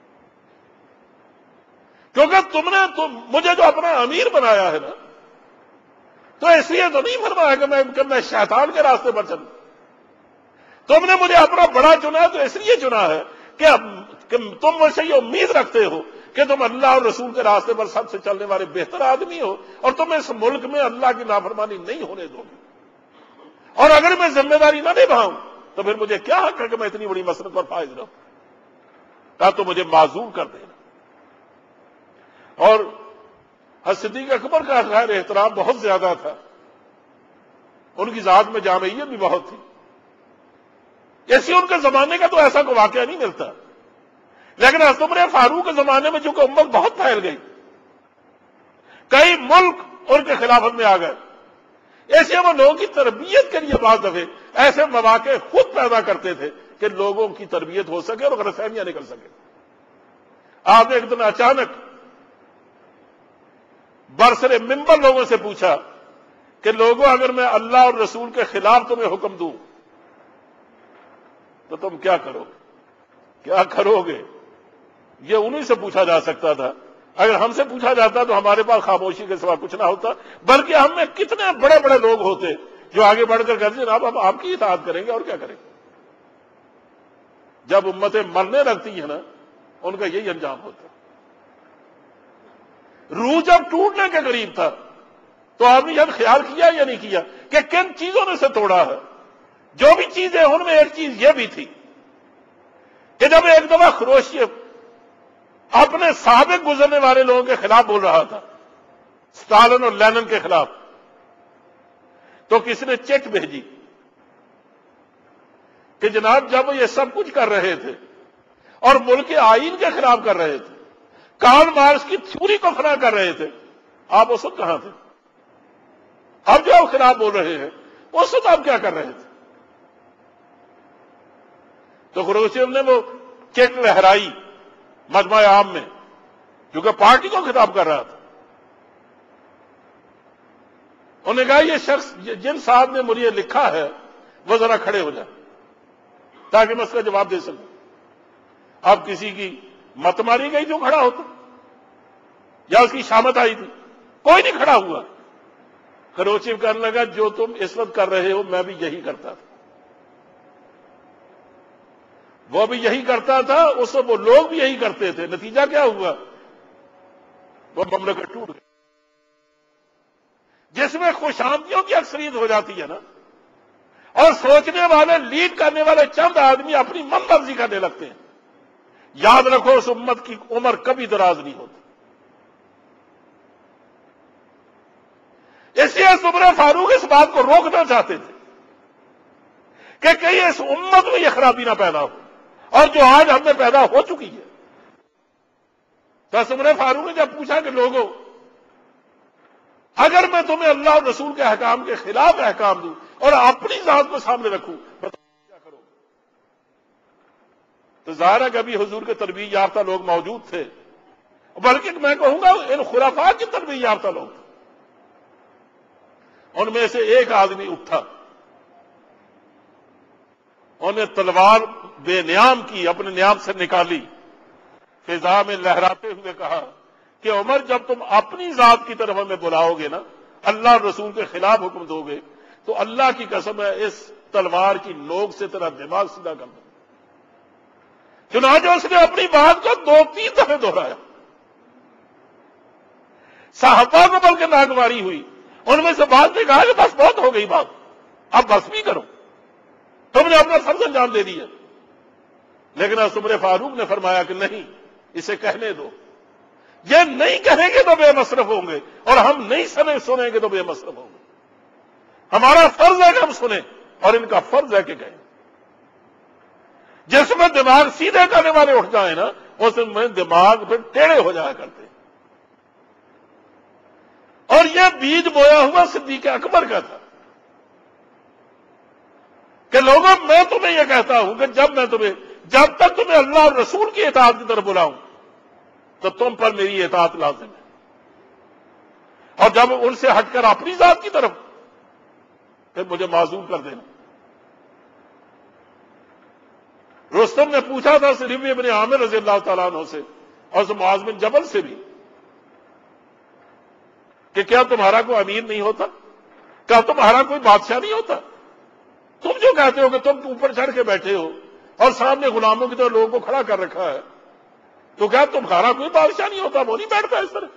کیونکہ تم نے مجھے جو اپنا امیر بنایا ہے نا، تو اس لیے تو نہیں فرمایا کہ میں شیطان کے راستے پر چلوں۔ تم نے مجھے اپنا بڑا چنا تو اس لیے چنا ہے کہ تم مجھ سے یہ امید رکھتے ہو کہ تم اللہ اور رسول کے راستے پر سب سے چلنے والے بہتر آدمی ہو، اور تم اس ملک میں اللہ کی نافرمانی نہیں ہونے دو گے، اور اگر میں ذمہ داری نہ نبھاؤں تو پھر مجھے کیا حق ہے کہ میں اتنی بڑی مسلط پر فائز رہوں؟ کہا تو مجھے معذور کر دینا۔ اور صدیق اکبر کا خیر احترام بہت زیادہ تھا، ان کی ذات میں جامعیت بھی بہت تھی، ایسی ان کے زمانے کا تو ایسا کوئی واقعہ نہیں ملتا، لیکن حضرت عمر فاروق کے زمانے میں چونکہ امت بہت پھیل گئی، کئی ملک ان کے خلافت میں آ گئے، ایسے وہ لوگوں کی تربیت کے لیے بعض دفعے ایسے مواقع خود پیدا کرتے تھے کہ لوگوں کی تربیت ہو سکے اور غلط فہمیاں نکل سکے۔ آپ نے ایک دن اچانک برسر منبر لوگوں سے پوچھا کہ لوگوں اگر میں اللہ اور رسول کے خلاف تمہیں حکم دوں تو تم کیا کرو گے؟ کیا کرو گے؟ یہ انہی سے پوچھا جا سکتا تھا، اگر ہم سے پوچھا جاتا تو ہمارے پاس خاموشی کے سوا کچھ نہ ہوتا، بلکہ ہم میں کتنے بڑے بڑے لوگ ہوتے جو آگے بڑھ کر کہتے جناب ہم آپ کی اطاعت کریں گے اور کیا کریں گے۔ جب امتیں مرنے لگتی ہیں نا ان کا یہی انجام ہوتا ہے۔ روح جب ٹوٹنے کے قریب تھا تو آپ نے یہ خیال کیا یا نہیں کیا کہ کن چیزوں نے اسے توڑا ہے؟ جو بھی چیزیں ان میں ایک چیز یہ بھی تھی کہ جب ایک دفعہ خروشیف اپنے سابق گزرنے والے لوگوں کے خلاف بول رہا تھا، اسٹالن اور لینن کے خلاف، تو کسی نے چٹ بھیجی کہ جناب جب وہ یہ سب کچھ کر رہے تھے اور ملک کے آئین کے خلاف کر رہے تھے، کارل مارکس کی تھیوری کو فنا کر رہے تھے، آپ اس وقت کہاں تھے؟ اب جو آپ خلاف بول رہے ہیں اس وقت آپ کیا کر رہے تھے؟ تو خروشچیف نے وہ چیک لہرائی مجمع عام میں، کیونکہ پارٹی کو خطاب کر رہا تھا، انہوں نے کہا یہ شخص جن صاحب نے مجھے لکھا ہے وہ ذرا کھڑے ہو جائیں تاکہ میں اس کا جواب دے سکوں۔ اب کسی کی مت ماری گئی جو کھڑا ہوتا یا اس کی شامت آئی تھی؟ کوئی نہیں کھڑا ہوا۔ خروشچیف کہنے لگا جو تم اس وقت کر رہے ہو میں بھی یہی کرتا تھا، وہ بھی یہی کرتا تھا، اس وقت وہ لوگ بھی یہی کرتے تھے، نتیجہ کیا ہوا؟ وہ مملکت ٹوٹ گئی۔ جس میں خوش آمدیوں کی اکثریت ہو جاتی ہے نا، اور سوچنے والے لیڈ کرنے والے چند آدمی اپنی من مرضی کرنے لگتے ہیں، یاد رکھو اس امت کی عمر کبھی دراز نہیں ہوتی۔ اس لیے عمر فاروق اس بات کو روکنا چاہتے تھے کہ کہیں اس امت میں یہ خرابی نہ پیدا ہو، اور جو آج ہم میں پیدا ہو چکی ہے۔ تو عمر فاروق نے جب پوچھا کہ لوگوں اگر میں تمہیں اللہ اور رسول کے احکام کے خلاف احکام دوں اور اپنی ذات کو سامنے رکھوں کیا کرو؟ تو ظاہر ہے کہ ابھی حضور کے تربیت یافتہ لوگ موجود تھے، بلکہ میں کہوں گا ان خرافات کی تربیت یافتہ لوگ تھے۔ ان میں سے ایک آدمی اٹھا، انہیں تلوار بے نیام کی، اپنے نیام سے نکالی، فضا میں لہراتے ہوئے کہا کہ عمر جب تم اپنی ذات کی طرف ہمیں بلاؤ گے نا، اللہ اور رسول کے خلاف حکم دو گے تو اللہ کی قسم ہے اس تلوار کی نوک سے تیرا دماغ سیدھا کر دو۔ چنانچہ اس نے اپنی بات کو 2-3 دفعے دہرایا، صحابہ کو بلکہ ناگواری ہوئی، ان میں سے بعض نے کہا کہ بس بہت ہو گئی بات، اب بس بھی کرو، تم نے اپنا فرض انجام دے دیا۔ لیکن عمر فاروق نے فرمایا کہ نہیں، اسے کہنے دو، یہ نہیں کہیں گے تو بے مصرف ہوں گے، اور ہم نہیں سنیں گے تو بے مصرف ہوں گے۔ ہمارا فرض ہے کہ ہم سنیں، اور ان کا فرض ہے کہ کہیں۔ جس میں دماغ سیدھے کرنے والے اٹھ جائیں نا، اس میں دماغ پھر ٹیڑھے ہو جایا کرتے. اور یہ بیج بویا ہوا صدیق اکبر کا تھا کہ لوگوں میں تمہیں یہ کہتا ہوں کہ جب تک تمہیں اللہ اور رسول کی اطاعت کی طرف بلاؤں تو تم پر میری اطاعت لازم ہے، اور جب ان سے ہٹ کر اپنی ذات کی طرف پھر مجھے معذور کر دینا. رستم نے پوچھا تھا صرف ابن عامر رضی اللہ تعالیٰ عنہ سے اور معاذ بن جبل سے بھی کہ کیا تمہارا کوئی امیر نہیں ہوتا، کیا تمہارا کوئی بادشاہ نہیں ہوتا؟ تم جو کہتے ہو کہ تم اوپر چڑھ کے بیٹھے ہو اور سامنے غلاموں کی طرح لوگوں کو کھڑا کر رکھا ہے، تو کیا تمہارا کوئی بادشاہ نہیں ہوتا؟ وہ نہیں بیٹھتا اس طرح.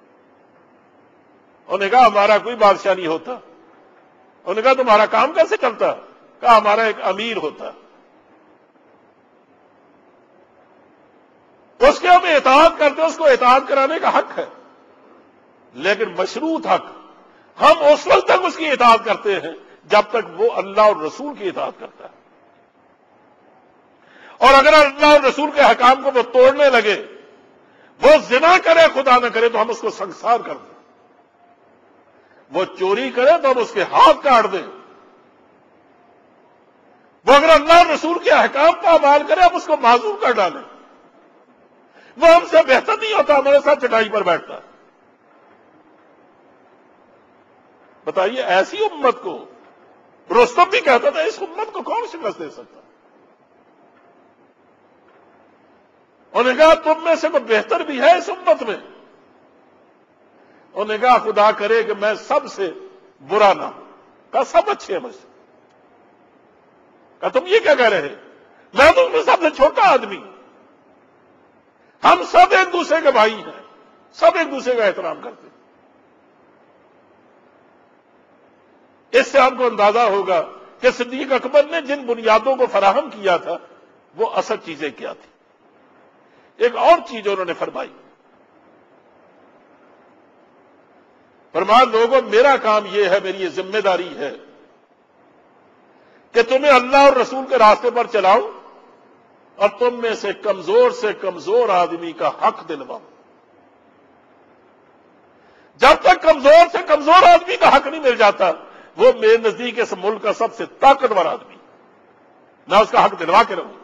انہوں نے کہا ہمارا کوئی بادشاہ نہیں ہوتا. انہوں نے کہا تمہارا کام کیسے چلتا؟ کہا ہمارا ایک امیر ہوتا، اس کے ہم اطاعت کرتے، اس کو اطاعت کرانے کا حق ہے، لیکن مشروط حق. ہم اس وقت تک اس کی اطاعت کرتے ہیں جب تک وہ اللہ اور رسول کی اطاعت کرتا ہے، اور اگر اللہ اور رسول کے حکام کو وہ توڑنے لگے، وہ زنا کرے خدا نہ کرے تو ہم اس کو سنگسار کر دیں، وہ چوری کرے تو ہم اس کے ہاتھ کاٹ دیں، وہ اگر اللہ اور رسول کے احکام کا پامال کرے ہم اس کو معذور کر ڈالیں. وہ ہم سے بہتر نہیں ہوتا، ہمارے ساتھ چٹائی پر بیٹھتا ہے. بتائیے ایسی امت کو رستم بھی کہتا تھا اس امت کو کون شکست دے سکتا؟ انہوں نے کہا تم میں سے کوئی بہتر بھی ہے اس امت میں؟ انہوں نے کہا خدا کرے کہ میں سب سے برا نہ ہوں. کہا سب اچھے ہیں مجھ سے. کہا تم یہ کیا کہہ رہے ہیں؟ میں تو ان میں سب سے چھوٹا آدمی ہوں. ہم سب ایک دوسرے کے بھائی ہیں، سب ایک دوسرے کا احترام کرتے ہیں. اس سے آپ کو اندازہ ہوگا کہ صدیق اکبر نے جن بنیادوں کو فراہم کیا تھا وہ اصل چیزیں کیا تھی. ایک اور چیز انہوں نے فرمائی، فرمایا لوگوں میرا کام یہ ہے، میری یہ ذمہ داری ہے کہ تمہیں اللہ اور رسول کے راستے پر چلاؤں اور تم میں سے کمزور آدمی کا حق دلواؤں. جب تک کمزور سے کمزور آدمی کا حق نہیں مل جاتا وہ میرے نزدیک اس ملک کا سب سے طاقتور آدمی، میں اس کا حق دلوا کے رہوں.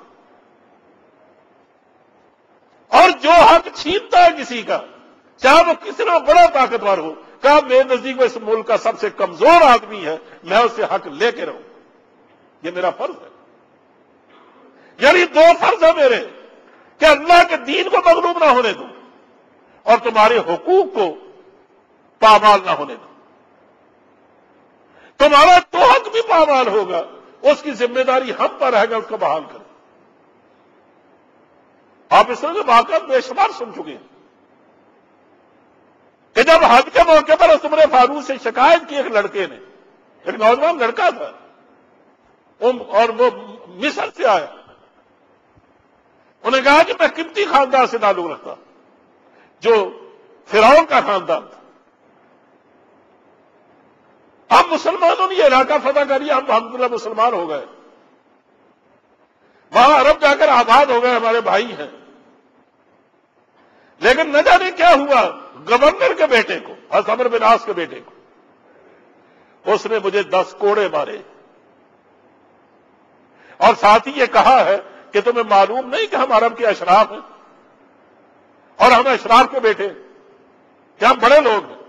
اور جو حق چھینتا ہے کسی کا، چاہے وہ کسی طرح بڑا طاقتور ہو، کہا میرے نزدیک وہ اس ملک کا سب سے کمزور آدمی ہے، میں اس سے حق لے کے رہوں. یہ میرا فرض ہے. یعنی دو فرض ہیں میرے کہ اللہ کے دین کو مغلوب نہ ہونے دوں اور تمہارے حقوق کو پامال نہ ہونے دوں. تمہارا تو حق بھی پامال ہوگا، اس کی ذمہ داری ہم پر رہے گا اس کو بحال کریں. آپ اس طرح کے واقعات بے شمار سن چکے ہیں کہ جب حج کے موقع پر عمر فاروق سے شکایت کی ایک لڑکے نے، ایک نوجوان لڑکا تھا اور وہ مصر سے آیا. انہوں نے کہا کہ میں قبطی خاندان سے تعلق رکھتا جو فرعون کا خاندان تھا. اب مسلمانوں نے یہ علاقہ فتح کر لیا، ہم الحمدللہ مسلمان ہو گئے، وہاں عرب جا کر آباد ہو گئے، ہمارے بھائی ہیں. لیکن نہ جانے کیا ہوا، گورنر کے بیٹے کو، حضرت عمرو بن عاص کے بیٹے کو، اس نے مجھے 10 کوڑے مارے اور ساتھ ہی یہ کہا ہے کہ تمہیں معلوم نہیں کہ ہم عرب کے اشراف ہیں اور ہم اشراف کے بیٹے ہیں، کہ ہم بڑے لوگ ہیں.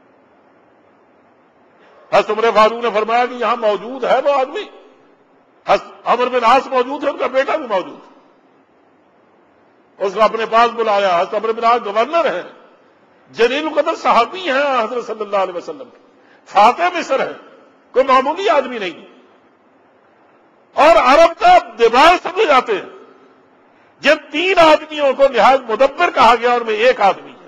حضرت عمر فاروق نے فرمایا کہ یہاں موجود ہے وہ آدمی، حضرت عمرو بن عاص موجود ہے، ان کا بیٹا بھی موجود ہے. اس کو اپنے پاس بلایا. حضرت عمرو بن عاص گورنر ہیں، جلیل القدر صحابی ہیں حضرت صلی اللہ علیہ وسلم کے، فاتح مصر ہیں، کوئی معمولی آدمی نہیں، اور عرب کا دماغ سمجھ جاتے ہیں. جن 3 آدمیوں کو نہایت مدبر کہا گیا اور میں ایک آدمی ہے.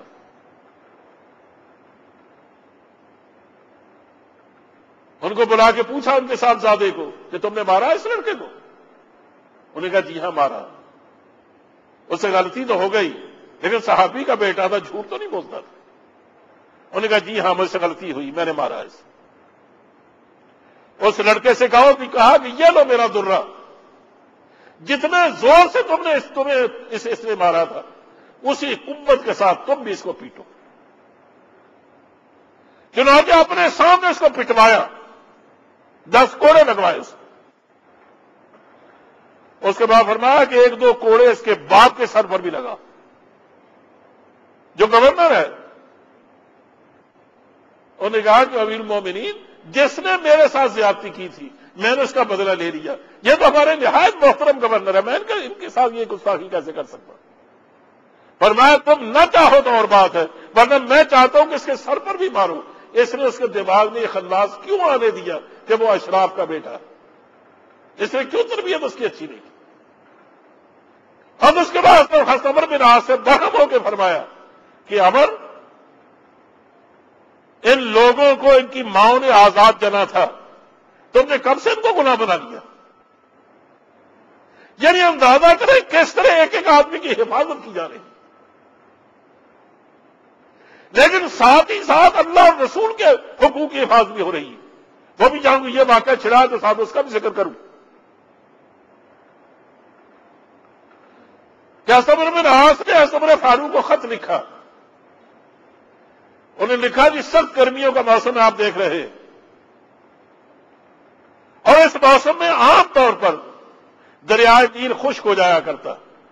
ان کو بلا کے پوچھا ان کے صاحبزادے کو کہ تم نے مارا اس لڑکے کو؟ انہوں نے کہا جی ہاں مارا. اس سے غلطی تو ہو گئی لیکن صحابی کا بیٹا تھا، جھوٹ تو نہیں بولتا تھا. انہوں نے کہا جی ہاں مجھ سے غلطی ہوئی، میں نے مارا اسے. اس لڑکے سے کہا کہ یہ لو میرا درہ، جتنے زور سے تمہیں اس نے مارا تھا اسی قوت کے ساتھ تم بھی اس کو پیٹو. چنانچہ اپنے سامنے اس کو پٹوایا, 10 کوڑے لگوائے اس کے بعد فرمایا کہ 1-2 کوڑے اس کے باپ کے سر پر بھی لگا, جو گورنر ہے. انہوں نے کہا کہ امیر المومنین, جس نے میرے ساتھ زیادتی کی تھی میں نے اس کا بدلہ لے لیا, یہ تو ہمارے نہایت محترم گورنر ہے, میں ان کے ساتھ یہ گستاخی کیسے کر سکتا؟ فرمایا تم نہ چاہو تو اور بات ہے, ورنہ میں چاہتا ہوں کہ اس کے سر پر بھی مارو. اس نے اس کے دماغ میں یہ خناس کیوں آنے دیا کہ وہ اشراف کا بیٹا ہے؟ اس نے کیوں تربیت اس کی اچھی نہیں کی؟ اب اس کے بعد عمر بن عاص سے برہم ہو کے فرمایا کہ عمر, ان لوگوں کو ان کی ماؤں نے آزاد جنا تھا, تم نے کب سے ان کو گناہ بنا لیا؟ یعنی اندازہ کریں کس طرح ایک ایک آدمی کی حفاظت کی جا رہی ہے, لیکن ساتھ ہی ساتھ اللہ اور رسول کے حقوق کی حفاظت بھی ہو رہی ہے. وہ بھی چاہوں گی یہ واقعہ چھڑا تو ساتھ اس کا بھی ذکر کروں. کیا عمر بن عاص نے عمر فاروق کو خط لکھا. انہوں نے لکھا جی سخت گرمیوں کا موسم آپ دیکھ رہے ہیں, اور اس موسم میں عام طور پر دریائے نیل خشک ہو جایا کرتا,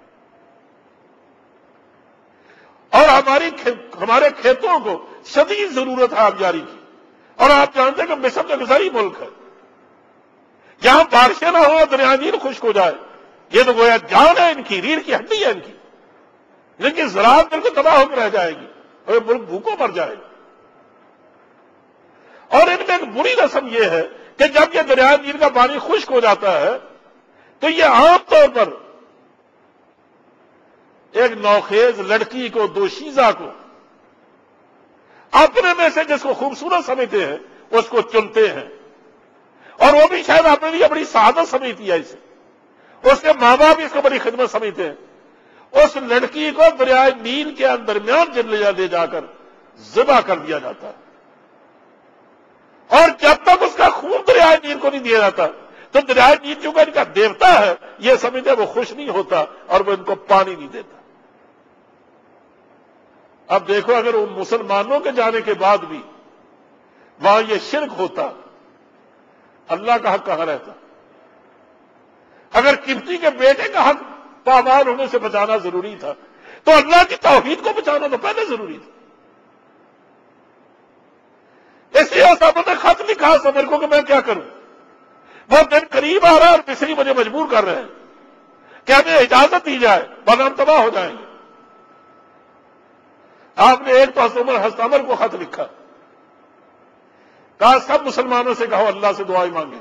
اور ہمارے کھیتوں کو شدید ضرورت ہے آبیاری کی, اور آپ جانتے ہیں کہ مصر تو غذائی ملک ہے, جہاں بارشیں نہ ہو دریائے نیل خشک ہو جائے, یہ تو گویا جان ہے ان کی, ریڑھ کی ہڈی ہے ان کی, لیکن زراعت بالکل تباہ ہو کے رہ جائے گی اور یہ ملک بھوکوں مر جائے گا. اور ان میں ایک بری رسم یہ ہے کہ جب یہ دریائے نیل کا پانی خشک ہو جاتا ہے تو یہ عام طور پر ایک نوخیز لڑکی کو, دوشیزہ کو, اپنے میں سے جس کو خوبصورت سمجھتے ہیں اس کو چنتے ہیں, اور وہ بھی شاید اپنے لیے بڑی سعادت سمجھتی ہے اسے, اس کے ماں باپ بھی اس کو بڑی خدمت سمجھتے ہیں. اس لڑکی کو دریائے نیل کے درمیان لے جا کر ذبح کر دیا جاتا ہے, اور جب تک اس کا خون دریائے نیل کو نہیں دیا جاتا تو دریائے نیل چونکہ ان کا دیوتا ہے یہ سمجھتے وہ خوش نہیں ہوتا اور وہ ان کو پانی نہیں دیتا. اب دیکھو اگر وہ مسلمانوں کے جانے کے بعد بھی وہاں یہ شرک ہوتا, اللہ کا حق کہاں رہتا؟ اگر قبطی کے بیٹے کا حق پامال ہونے سے بچانا ضروری تھا تو اللہ کی توحید کو بچانا تو پہلے ضروری تھا. اس لیے صاحب نے خط لکھا عمر کو کہ میں کیا کروں, وہ دن قریب آ رہا ہے اور مصری مجھے مجبور کر رہے ہیں کہ ہمیں اجازت دی جائے ورنہ ہم تباہ ہو جائیں گے. آپ نے ایک تو حضرت عمر کو خط لکھا, کہا سب مسلمانوں سے کہو اللہ سے دعائیں مانگے,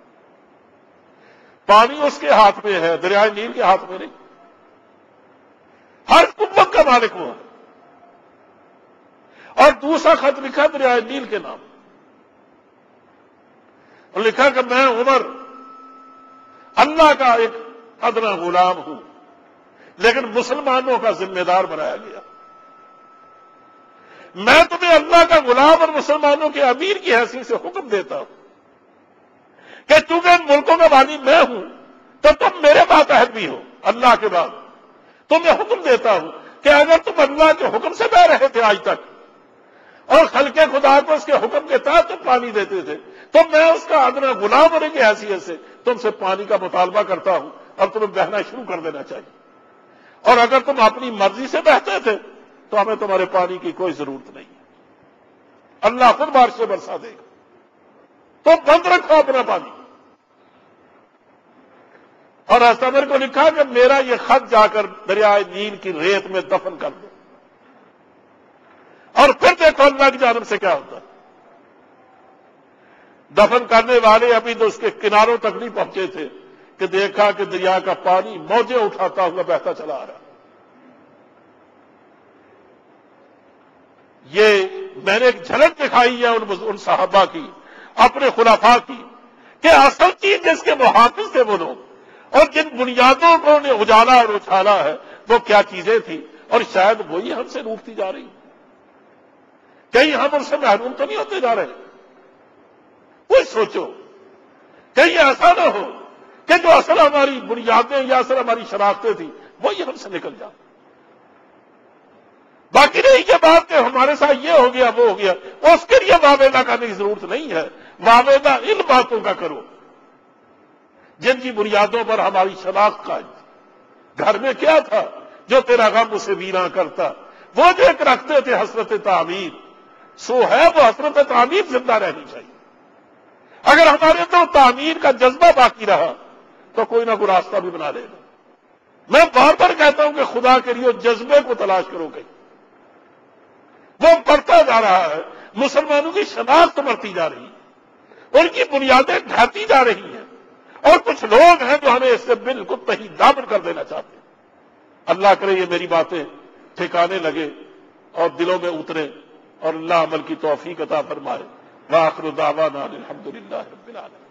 پانی اس کے ہاتھ میں ہے, دریائے نیل کے ہاتھ میں نہیں, ہر قوت کا مالک وہ ہے. اور دوسرا خط لکھا دریائے نیل کے نام, اور لکھا کہ میں عمر اللہ کا ایک ادنا غلام ہوں لیکن مسلمانوں کا ذمہ دار بنایا گیا. میں تمہیں اللہ کا غلام اور مسلمانوں کے امیر کی حیثیت سے حکم دیتا ہوں کہ چونکہ ان ملکوں کا والی میں ہوں تو تم میرے ماتحت بھی ہو اللہ کے بعد. تمہیں حکم دیتا ہوں کہ اگر تم اللہ کے حکم سے بہ رہے تھے آج تک اور خلق خدا کو اس کے حکم کے تحت تم پانی دیتے تھے تو میں اس کا ادنا غلام ہونے کی حیثیت سے تم سے پانی کا مطالبہ کرتا ہوں اور تمہیں بہنا شروع کر دینا چاہیے. اور اگر تم اپنی مرضی سے بہتے تھے تو ہمیں تمہارے پانی کی کوئی ضرورت نہیں ہے, اللہ خود بارش سے برسا دے گا, تو بند رکھو اپنا پانی. اور حضرت عمر کو لکھا کہ میرا یہ خط جا کر دریائے نیل کی ریت میں دفن کر دو, اور پھر دیکھو اللہ کی جانب سے کیا ہوتا ہے. دفن کرنے والے ابھی تو اس کے کناروں تک نہیں پہنچے تھے کہ دیکھا کہ دریا کا پانی موجیں اٹھاتا ہوا بہتا چلا آ رہا. یہ میں نے ایک جھلک دکھائی ہے ان صحابہ کی, اپنے خلفاء کی, کہ اصل چیز جس کے محافظ تھے وہ لوگ اور جن بنیادوں کو انہیں اجالا اور اچھالا ہے وہ کیا چیزیں تھیں, اور شاید وہی ہم سے روٹتی جا رہی. کہیں ہم ان سے محروم تو نہیں ہوتے جا رہے؟ کچھ سوچو, کہیں ایسا نہ ہو کہ جو اصل ہماری بنیادیں یا اصل ہماری شناختیں تھیں وہی ہم سے نکل جائیں. باقی نہیں کہ بات کہ ہمارے ساتھ یہ ہو گیا وہ ہو گیا، اس کے لیے واویلا کرنے کی ضرورت نہیں ہے. واویلا ان باتوں کا کرو جن کی بنیادوں پر ہماری شناخت قائم تھی. گھر میں کیا تھا جو تیرا غم اسے ویراں کرتا؟ وہ جو ایک رکھتے تھے حسرت تعمیر، سو ہے وہ حسرت تعمیر زندہ رہنی چاہیے. اگر ہمارے اندر تعمیر کا جذبہ باقی رہا تو کوئی نہ کوئی راستہ بھی بنا لے گا. میں بار بار کہتا ہوں کہ خدا کے لیے جذبے کو تلاش کرو گئی، وہ بڑھتا جا رہا ہے. مسلمانوں کی شناخت بڑھتی جا رہی ہے، ان کی بنیادیں ڈھاتی جا رہی ہیں، اور کچھ لوگ ہیں جو ہمیں اس سے بالکل تہی دامن کر دینا چاہتے ہیں. اللہ کرے یہ میری باتیں ٹھکانے لگے اور دلوں میں اترے اور اللہ عمل کی توفیق عطا فرمائے. وآخر دعوانا الحمدللہ رب العالمین.